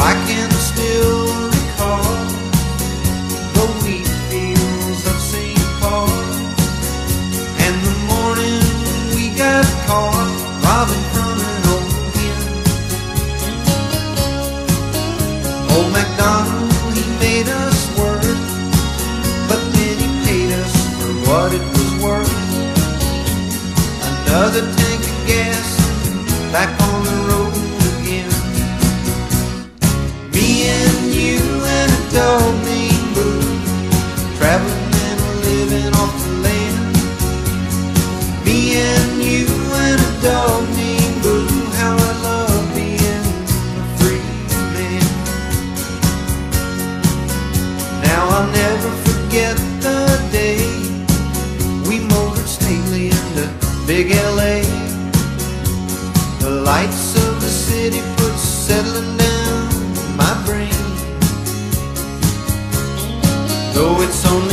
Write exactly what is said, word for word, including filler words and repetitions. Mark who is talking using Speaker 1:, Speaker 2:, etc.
Speaker 1: I can still recall the wheat fields of Saint Paul, and the morning we got caught robbing from an old hen. Old MacDonald, he made us work, but then he paid us for what it was worth. Another tank of gas, back on the road again. Me and you and a dog named Boo, traveling and living off the land. Me and you and a dog named Boo, how I love being a free man. Now I'll never forget the day we motored stately into Big L A. The lights of the city put settling down my brain. Though it's only